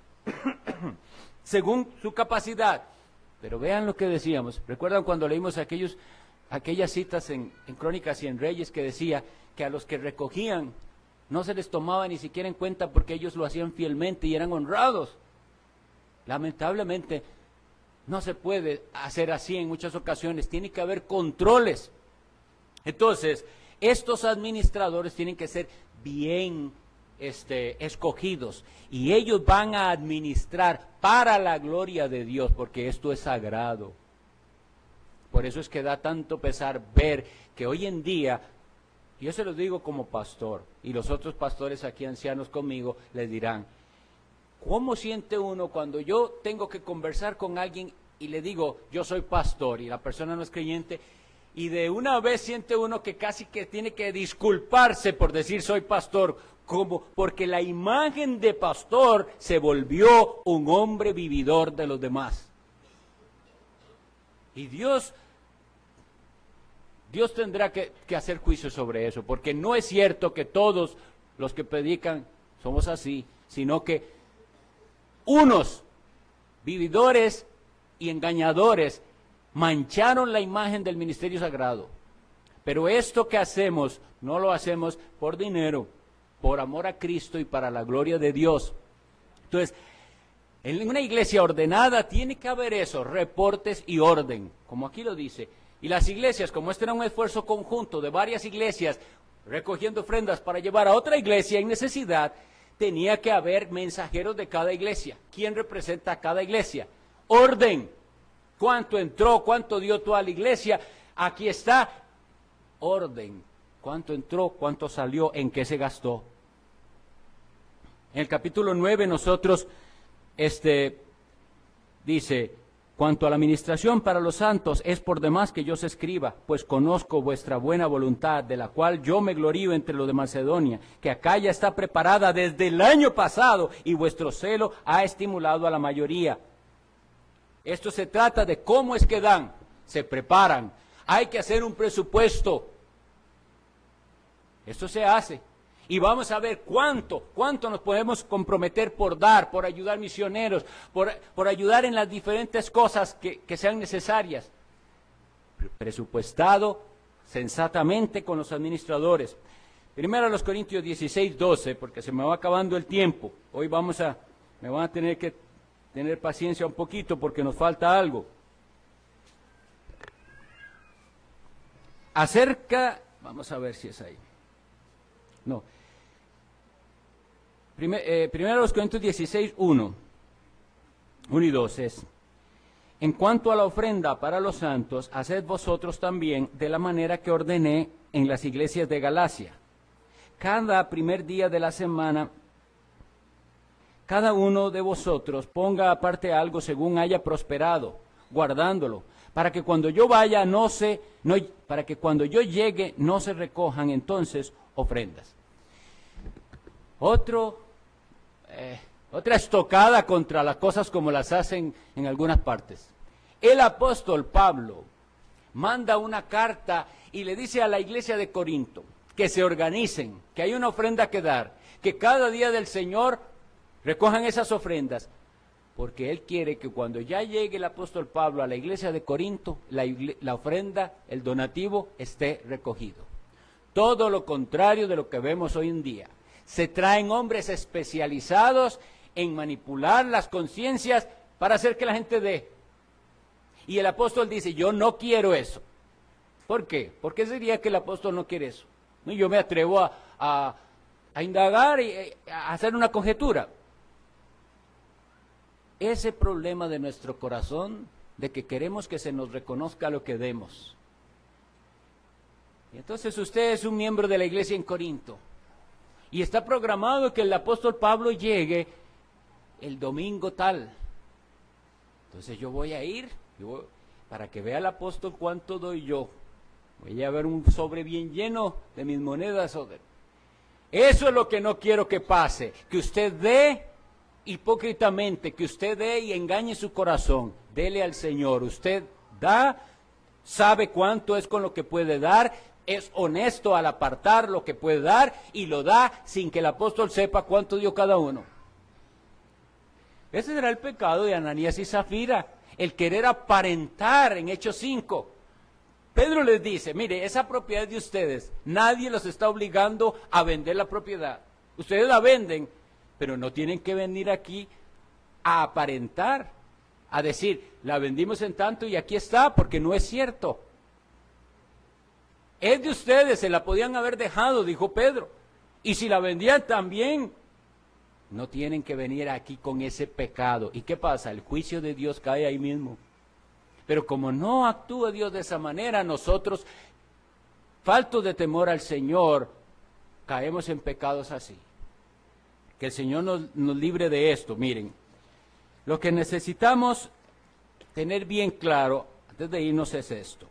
según su capacidad. Pero vean lo que decíamos. ¿Recuerdan cuando leímos aquellas citas en Crónicas y en Reyes que decía que a los que recogían no se les tomaba ni siquiera en cuenta porque ellos lo hacían fielmente y eran honrados? Lamentablemente no se puede hacer así en muchas ocasiones. Tiene que haber controles. Entonces, estos administradores tienen que ser bien escogidos, y ellos van a administrar para la gloria de Dios, porque esto es sagrado. Por eso es que da tanto pesar ver que hoy en día, yo se los digo como pastor, y los otros pastores aquí ancianos conmigo les dirán, ¿cómo siente uno cuando yo tengo que conversar con alguien y le digo, yo soy pastor, y la persona no es creyente, y de una vez siente uno que casi que tiene que disculparse por decir soy pastor, como porque la imagen de pastor se volvió un hombre vividor de los demás? Y Dios tendrá que hacer juicio sobre eso, porque no es cierto que todos los que predican somos así, sino que unos vividores y engañadores mancharon la imagen del ministerio sagrado. Pero esto que hacemos, no lo hacemos por dinero, por amor a Cristo y para la gloria de Dios. Entonces, en una iglesia ordenada tiene que haber eso, reportes y orden. Como aquí lo dice, Y las iglesias, como este era un esfuerzo conjunto de varias iglesias, recogiendo ofrendas para llevar a otra iglesia en necesidad, tenía que haber mensajeros de cada iglesia. ¿Quién representa a cada iglesia? Orden. ¿Cuánto entró? ¿Cuánto dio toda la iglesia? Aquí está. Orden. ¿Cuánto entró? ¿Cuánto salió? ¿En qué se gastó? En el capítulo 9 nosotros, dice, cuanto a la administración para los santos, es por demás que yo os escriba, pues conozco vuestra buena voluntad, de la cual yo me glorío entre los de Macedonia, que acá ya está preparada desde el año pasado, y vuestro celo ha estimulado a la mayoría. Esto se trata de cómo es que dan, se preparan, hay que hacer un presupuesto. Esto se hace. Y vamos a ver cuánto nos podemos comprometer por dar, por ayudar misioneros, por ayudar en las diferentes cosas que sean necesarias. Presupuestado sensatamente con los administradores. Primero a los Corintios 16, 12, porque se me va acabando el tiempo. Hoy me van a tener que tener paciencia un poquito porque nos falta algo. Vamos a ver si es ahí. No. Primero los Corintios 16, 1 y 2 es: en cuanto a la ofrenda para los santos, haced vosotros también de la manera que ordené en las iglesias de Galacia. Cada primer día de la semana, cada uno de vosotros ponga aparte algo según haya prosperado, guardándolo, para que cuando yo vaya para que cuando yo llegue no se recojan entonces ofrendas. Otra estocada contra las cosas como las hacen en algunas partes. El apóstol Pablo manda una carta y le dice a la iglesia de Corinto que se organicen, que hay una ofrenda que dar, que cada día del Señor recojan esas ofrendas, porque él quiere que cuando ya llegue el apóstol Pablo a la iglesia de Corinto, la ofrenda, el donativo, esté recogido. Todo lo contrario de lo que vemos hoy en día. Se traen hombres especializados en manipular las conciencias para hacer que la gente dé. Y el apóstol dice, yo no quiero eso. ¿Por qué? ¿Por qué sería que el apóstol no quiere eso? ¿No? Yo me atrevo a indagar y a hacer una conjetura. Ese problema de nuestro corazón, de que queremos que se nos reconozca lo que demos. Y entonces usted es un miembro de la iglesia en Corinto. Y está programado que el apóstol Pablo llegue el domingo tal. Entonces yo voy a ir, para que vea el apóstol cuánto doy yo. Voy a ver un sobre bien lleno de mis monedas. Eso es lo que no quiero que pase. Que usted dé hipócritamente, que usted dé y engañe su corazón. Dele al Señor. Usted da, sabe cuánto es con lo que puede dar. Es honesto al apartar lo que puede dar y lo da sin que el apóstol sepa cuánto dio cada uno. Ese será el pecado de Ananías y Zafira, el querer aparentar en Hechos 5. Pedro les dice, mire, esa propiedad de ustedes, nadie los está obligando a vender la propiedad. Ustedes la venden, pero no tienen que venir aquí a aparentar, a decir, la vendimos en tanto y aquí está, porque no es cierto. Es de ustedes, se la podían haber dejado, dijo Pedro. Y si la vendían también, no tienen que venir aquí con ese pecado. ¿Y qué pasa? El juicio de Dios cae ahí mismo. Pero como no actúa Dios de esa manera, nosotros, faltos de temor al Señor, caemos en pecados así. Que el Señor nos libre de esto. Miren, lo que necesitamos tener bien claro, antes de irnos, es esto.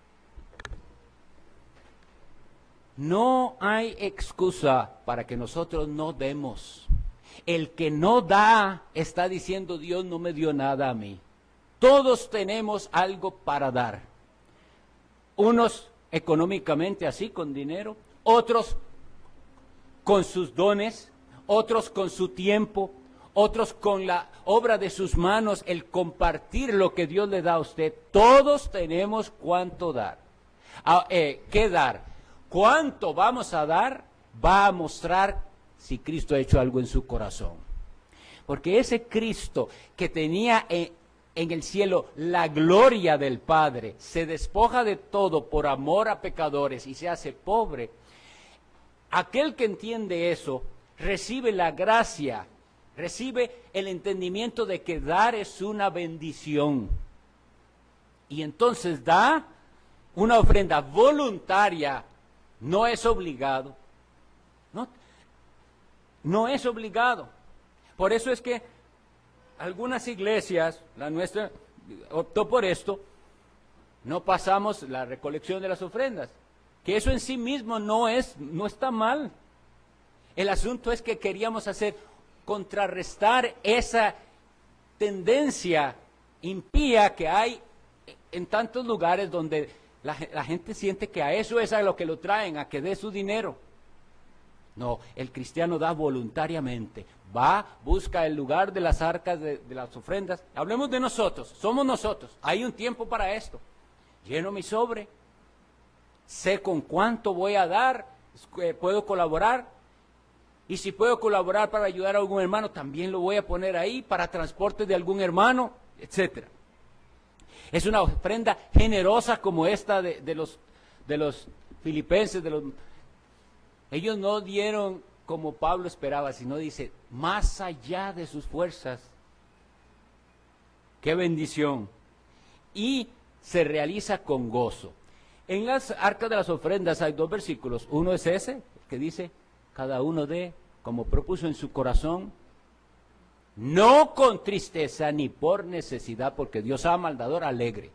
No hay excusa para que nosotros no demos. El que no da está diciendo, Dios no me dio nada a mí. Todos tenemos algo para dar. Unos económicamente así, con dinero. Otros con sus dones. Otros con su tiempo. Otros con la obra de sus manos, el compartir lo que Dios le da a usted. Todos tenemos cuánto dar. ¿Qué dar? ¿Cuánto vamos a dar? Va a mostrar si Cristo ha hecho algo en su corazón. Porque ese Cristo que tenía en el cielo la gloria del Padre, se despoja de todo por amor a pecadores y se hace pobre, aquel que entiende eso recibe la gracia, recibe el entendimiento de que dar es una bendición. Y entonces da una ofrenda voluntaria, no es obligado. No es obligado. Por eso es que algunas iglesias, la nuestra optó por esto, no pasamos la recolección de las ofrendas, que eso en sí mismo no está mal. El asunto es que queríamos contrarrestar esa tendencia impía que hay en tantos lugares donde la gente siente que a eso es a lo que lo traen, a que dé su dinero. No, el cristiano da voluntariamente, va, busca el lugar de las arcas de las ofrendas. Hablemos de nosotros, somos nosotros, hay un tiempo para esto. Lleno mi sobre, sé con cuánto voy a dar, puedo colaborar, y si puedo colaborar para ayudar a algún hermano, también lo voy a poner ahí para transporte de algún hermano, etcétera. Es una ofrenda generosa como esta de los filipenses, ellos no dieron como Pablo esperaba, sino dice, más allá de sus fuerzas. ¡Qué bendición! Y se realiza con gozo. En las arcas de las ofrendas hay 2 versículos. Uno es ese, que dice, cada uno dé como propuso en su corazón, no con tristeza ni por necesidad, porque Dios ama al dador alegre.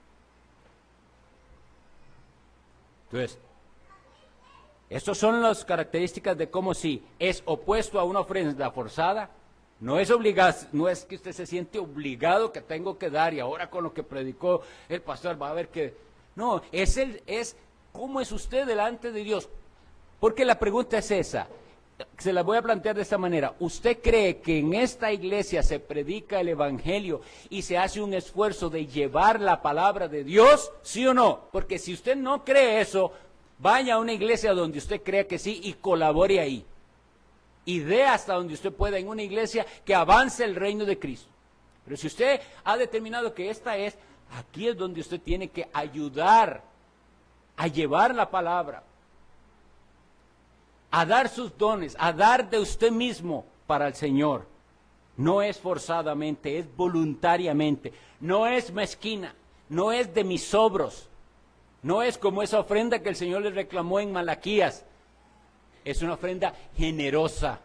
Entonces, estas son las características de cómo si es opuesto a una ofrenda forzada, no es no es que usted se siente obligado que tengo que dar y ahora con lo que predicó el pastor va a ver que... No, es cómo es usted delante de Dios. Porque la pregunta es esa, se la voy a plantear de esta manera. ¿Usted cree que en esta iglesia se predica el evangelio y se hace un esfuerzo de llevar la palabra de Dios? ¿Sí o no? Porque si usted no cree eso, vaya a una iglesia donde usted crea que sí y colabore ahí. Y dé hasta donde usted pueda en una iglesia que avance el reino de Cristo. Pero si usted ha determinado que aquí es donde usted tiene que ayudar a llevar la palabra, a dar sus dones, a dar de usted mismo para el Señor. No es forzadamente, es voluntariamente, no es mezquina, no es de mis sobros, no es como esa ofrenda que el Señor le reclamó en Malaquías. Es una ofrenda generosa.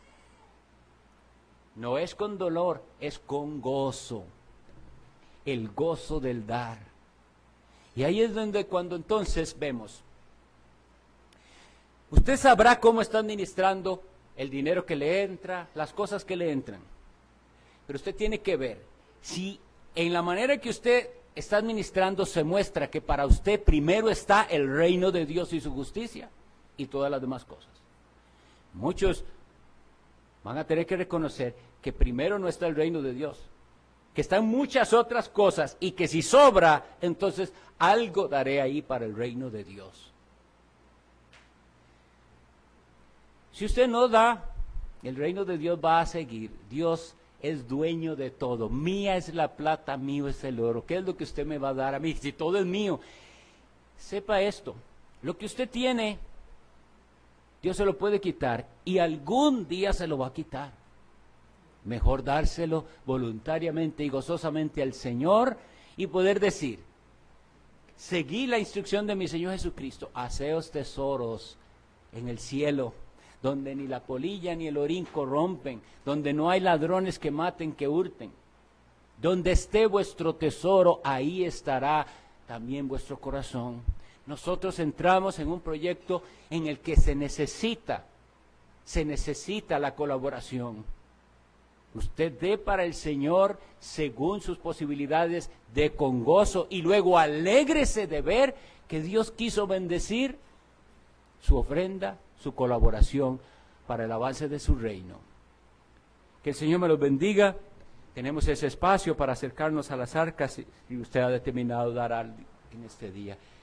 No es con dolor, es con gozo. El gozo del dar. Y ahí es donde cuando entonces vemos, usted sabrá cómo está administrando el dinero que le entra, las cosas que le entran. Pero usted tiene que ver si en la manera que usted está administrando se muestra que para usted primero está el reino de Dios y su justicia y todas las demás cosas. Muchos van a tener que reconocer que primero no está el reino de Dios, que están muchas otras cosas y que si sobra, entonces algo daré ahí para el reino de Dios. Si usted no da, el reino de Dios va a seguir. Dios es dueño de todo. Mía es la plata, mío es el oro. ¿Qué es lo que usted me va a dar a mí? Si todo es mío. Sepa esto, lo que usted tiene, Dios se lo puede quitar y algún día se lo va a quitar. Mejor dárselo voluntariamente y gozosamente al Señor y poder decir, seguí la instrucción de mi Señor Jesucristo, haceos tesoros en el cielo, donde ni la polilla ni el orín corrompen, donde no hay ladrones que maten, que hurten. Donde esté vuestro tesoro, ahí estará también vuestro corazón. Nosotros entramos en un proyecto en el que se necesita la colaboración. Usted dé para el Señor según sus posibilidades, dé con gozo y luego alégrese de ver que Dios quiso bendecir su ofrenda, su colaboración para el avance de su reino. Que el Señor me los bendiga. Tenemos ese espacio para acercarnos a las arcas si usted ha determinado dar algo en este día.